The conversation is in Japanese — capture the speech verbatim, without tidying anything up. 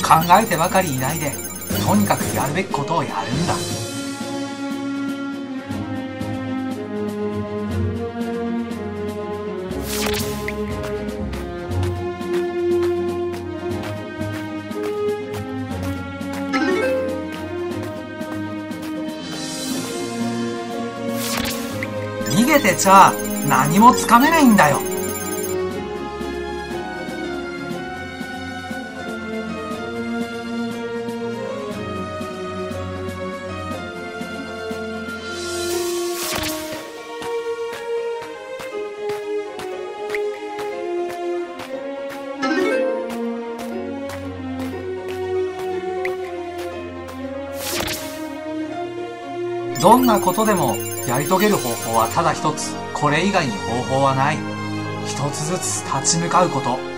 考えてばかりいないで、とにかくやるべきことをやるんだ。逃げてちゃ何もつかめないんだよ。どんなことでもやり遂げる方法はただ一つ。これ以外に方法はない。一つずつ立ち向かうこと。